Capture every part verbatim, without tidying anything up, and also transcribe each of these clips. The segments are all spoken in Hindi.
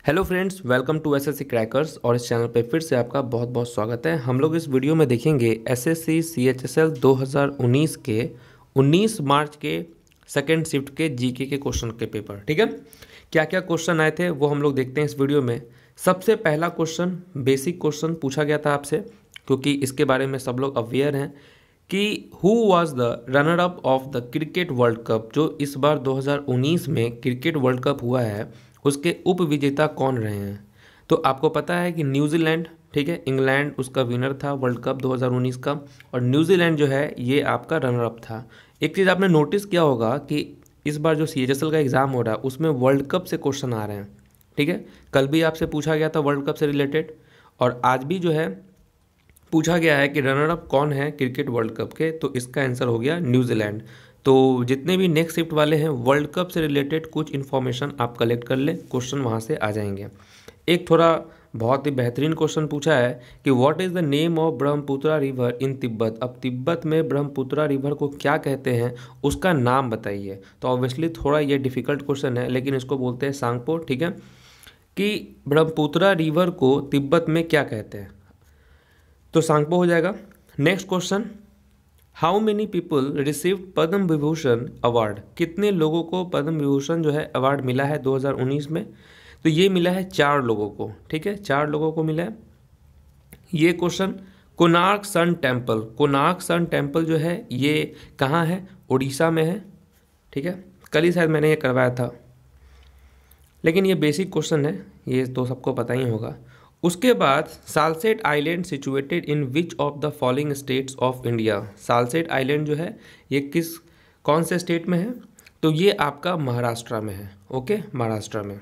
Hello friends, welcome to SSC crackers. और इस चैनल पे फिर से आपका बहुत बहुत स्वागत है। हम लोग इस वीडियो में देखेंगे एसएससी सीएचएसएल दो हज़ार उन्नीस के उन्नीस मार्च के सेकंड शिफ्ट के जीके के क्वेश्चन के पेपर। ठीक है, क्या क्या क्वेश्चन आए थे वो हम लोग देखते हैं इस वीडियो में। सबसे पहला क्वेश्चन बेसिक क्वेश्चन पूछा गया था आपसे, क्योंकि इसके बारे में सब लोग अवेयर हैं कि who was the runner up of the cricket world cup. जो इस बार दो हज़ार उन्नीस में क्रिकेट वर्ल्ड कप हुआ है उसके उप विजेता कौन रहे हैं। तो आपको पता है कि न्यूजीलैंड, ठीक है, इंग्लैंड उसका विनर था वर्ल्ड कप दो हज़ार उन्नीस का, और न्यूजीलैंड जो है ये आपका रनर अप था। एक चीज़ आपने नोटिस किया होगा कि इस बार जो सी एच एस एल का एग्ज़ाम हो रहा है उसमें वर्ल्ड कप से क्वेश्चन आ रहे हैं। ठीक है, कल भी आपसे पूछा गया था वर्ल्ड कप से रिलेटेड, और आज भी जो है पूछा गया है कि रनर अप कौन है क्रिकेट वर्ल्ड कप के। तो इसका आंसर हो गया न्यूजीलैंड। तो जितने भी नेक्स्ट शिफ्ट वाले हैं वर्ल्ड कप से रिलेटेड कुछ इन्फॉर्मेशन आप कलेक्ट कर लें, क्वेश्चन वहाँ से आ जाएंगे। एक थोड़ा बहुत ही बेहतरीन क्वेश्चन पूछा है कि what is the name of Brahmaputra river in Tibet. अब तिब्बत में ब्रह्मपुत्रा रिवर को क्या कहते हैं, उसका नाम बताइए। तो ऑब्वियसली थोड़ा ये डिफिकल्ट क्वेश्चन है, लेकिन इसको बोलते हैं सांगपो। ठीक है, कि ब्रह्मपुत्रा रिवर को तिब्बत में क्या कहते हैं, तो सांगपो हो जाएगा। Next question, how many people received Padma Vibhushan award. कितने लोगों को पद्म विभूषण जो है अवार्ड मिला है दो हज़ार उन्नीस में। तो ये मिला है चार लोगों को। ठीक है, चार लोगों को मिला है ये question. Konark sun temple, Konark sun temple जो है ये कहाँ है, उड़ीसा में है। ठीक है, कल ही शायद मैंने ये करवाया था, लेकिन ये बेसिक क्वेश्चन है, ये तो सबको पता ही होगा। उसके बाद Salsette island situated in which of the following states of India. Salsette island जो है ये किस कौन से स्टेट में है, तो ये आपका महाराष्ट्र में है। ओके, महाराष्ट्र में।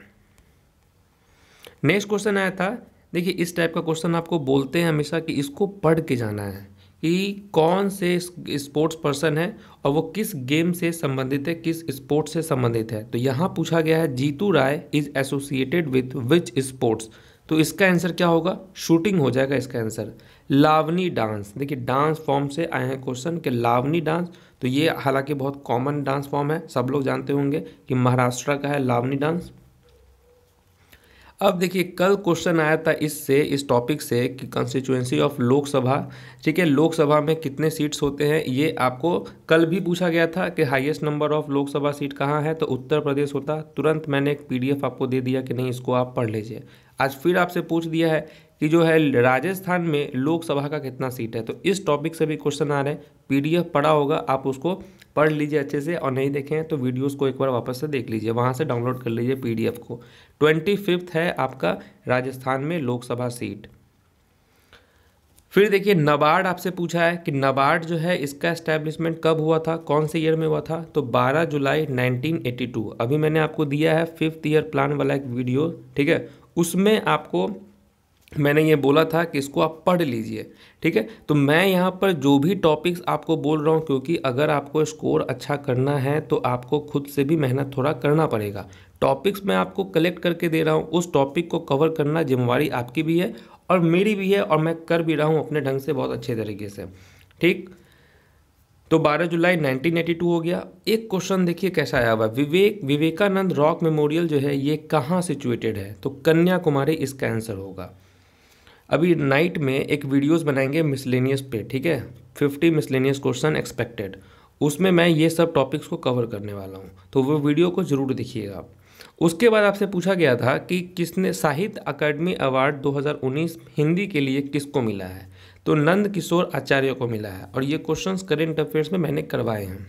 नेक्स्ट क्वेश्चन आया था, देखिए इस टाइप का क्वेश्चन आपको बोलते हैं हमेशा कि इसको पढ़ के जाना है कि कौन से स्पोर्ट्स पर्सन है और वो किस गेम से संबंधित है, किस स्पोर्ट्स से संबंधित है। तो यहाँ पूछा गया है Jitu Rai is associated with which sports. तो इसका आंसर क्या होगा, शूटिंग हो जाएगा इसका आंसर। लावनी डांस, देखिए डांस फॉर्म से आए हैं क्वेश्चन कि लावनी डांस, तो ये हालांकि बहुत कॉमन डांस फॉर्म है, सब लोग जानते होंगे कि महाराष्ट्र का है लावनी डांस। अब देखिए कल क्वेश्चन आया था इससे, इस टॉपिक से कि कॉन्स्टिट्यूएंसी ऑफ लोकसभा। ठीक है, लोकसभा में कितने सीट्स होते हैं ये आपको कल भी पूछा गया था कि highest number of Lok Sabha seat कहाँ है, तो उत्तर प्रदेश होता। तुरंत मैंने एक पीडीएफ आपको दे दिया कि नहीं इसको आप पढ़ लीजिए। आज फिर आपसे पूछ दिया है कि जो है राजस्थान में लोकसभा का कितना सीट है। तो इस टॉपिक से भी क्वेश्चन आ रहे हैं। पीडीएफ पढ़ा होगा, आप उसको पढ़ लीजिए अच्छे से, और नहीं देखें तो वीडियोस को एक बार वापस से देख लीजिए, वहाँ से डाउनलोड कर लीजिए पीडीएफ को। ट्वेंटी फिफ्थ है आपका राजस्थान में लोकसभा सीट। फिर देखिए नबार्ड आपसे पूछा है कि नबार्ड जो है इसका एस्टैब्लिशमेंट कब हुआ था, कौन से ईयर में हुआ था। तो बारह जुलाई नाइनटीन एटी टू। अभी मैंने आपको दिया है फिफ्थ ईयर प्लान वाला एक वीडियो, ठीक है, उसमें आपको मैंने ये बोला था कि इसको आप पढ़ लीजिए। ठीक है, तो मैं यहाँ पर जो भी टॉपिक्स आपको बोल रहा हूँ, क्योंकि अगर आपको स्कोर अच्छा करना है तो आपको खुद से भी मेहनत थोड़ा करना पड़ेगा। टॉपिक्स मैं आपको कलेक्ट करके दे रहा हूँ, उस टॉपिक को कवर करना जिम्मेवारी आपकी भी है और मेरी भी है, और मैं कर भी रहा हूँ अपने ढंग से बहुत अच्छे तरीके से। ठीक, तो बारह जुलाई नाइनटीन एटी टू हो गया। एक क्वेश्चन देखिए कैसा आया हुआ, विवेक विवेकानंद रॉक मेमोरियल जो है ये कहाँ सिचुएटेड है। तो कन्याकुमारी इसका आंसर होगा। अभी नाइट में एक वीडियोस बनाएंगे मिसलेनियस पे, ठीक है, फिफ्टी मिसलेनियस क्वेश्चन एक्सपेक्टेड, उसमें मैं ये सब टॉपिक्स को कवर करने वाला हूँ, तो वो वीडियो को ज़रूर देखिएगा आप। उसके बाद आपसे पूछा गया था कि किसने साहित्य अकादमी अवार्ड दो हज़ार उन्नीस हिंदी के लिए किसको मिला है। तो नंद किशोर आचार्य को मिला है, और ये क्वेश्चंस करेंट अफेयर्स में मैंने करवाए हैं।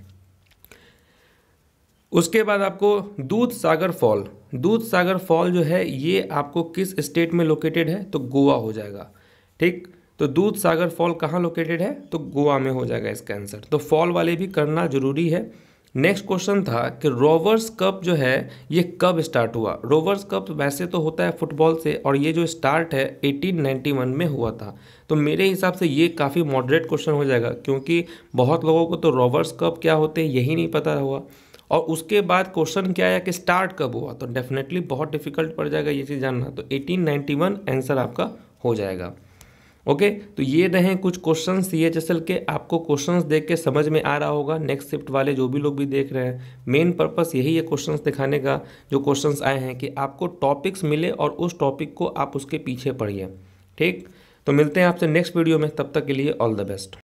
उसके बाद आपको दूध सागर फॉल, दूध सागर फॉल जो है ये आपको किस स्टेट में लोकेटेड है, तो गोवा हो जाएगा। ठीक, तो दूध सागर फॉल कहाँ लोकेटेड है, तो गोवा में हो जाएगा इसका आंसर। तो फॉल वाले भी करना जरूरी है। नेक्स्ट क्वेश्चन था कि रोवर्स कप जो है ये कब स्टार्ट हुआ। रोवर्स कप वैसे तो होता है फुटबॉल से, और ये जो स्टार्ट है एटीन नाइंटी वन में हुआ था। तो मेरे हिसाब से ये काफ़ी मॉडरेट क्वेश्चन हो जाएगा, क्योंकि बहुत लोगों को तो रोवर्स कप क्या होते हैं यही नहीं पता हुआ। और उसके बाद क्वेश्चन क्या आया कि स्टार्ट कब हुआ, तो डेफिनेटली बहुत डिफिकल्ट पड़ जाएगा ये चीज़ जानना। तो एटीन नाइंटी वन आंसर आपका हो जाएगा। ओके, तो ये रहे कुछ question C H S L के। आपको क्वेश्चंस देख के समझ में आ रहा होगा, नेक्स्ट शिफ्ट वाले जो भी लोग भी देख रहे हैं, मेन पर्पस यही है क्वेश्चंस दिखाने का जो क्वेश्चंस आए हैं, कि आपको टॉपिक्स मिले और उस टॉपिक को आप उसके पीछे पढ़िए। ठीक, तो मिलते हैं आपसे नेक्स्ट वीडियो में, तब तक के लिए ऑल द बेस्ट।